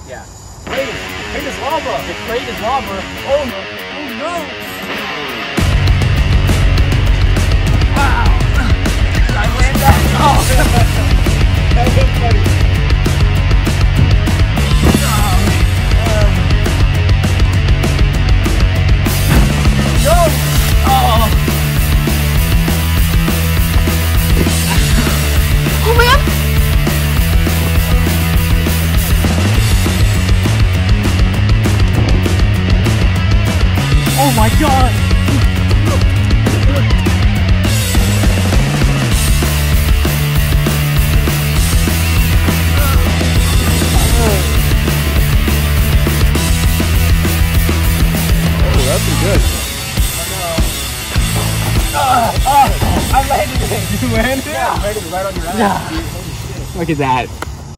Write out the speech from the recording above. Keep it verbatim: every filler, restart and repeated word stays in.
Yeah. Crate is, crate is lava. The crate is lava. Oh no. Oh no. Wow. I land that. Oh. That was funny. No. Oh. Oh man. Oh my god! Oh, that's pretty good. Oh, oh, I landed it. You landed? Yeah, I landed it right on your ass. Yeah. Dude. Holy shit. Look at that.